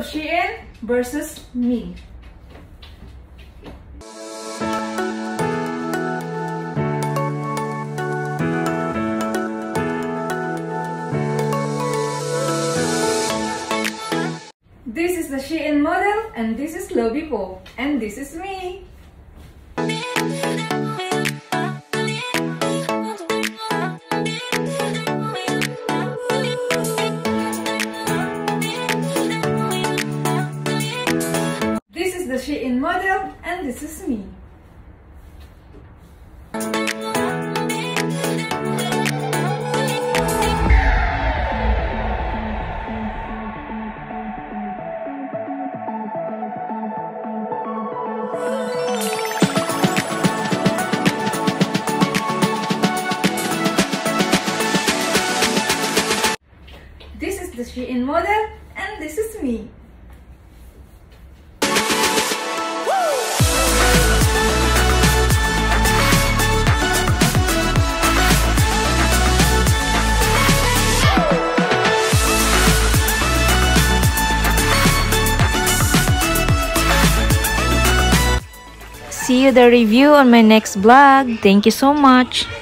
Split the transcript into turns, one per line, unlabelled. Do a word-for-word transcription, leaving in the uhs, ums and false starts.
of Shein versus me. This is the Shein model, and this is Lobby Po, and this is me. This is the Shein model, and this is me. This is the Shein model, and this is me.
See you the review on my next vlog. Thank you so much.